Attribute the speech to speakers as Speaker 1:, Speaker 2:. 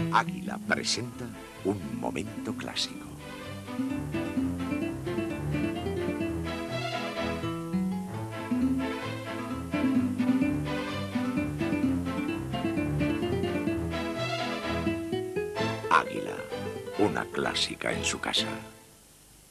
Speaker 1: Águila presenta un momento clásico. Águila, una clásica en su casa.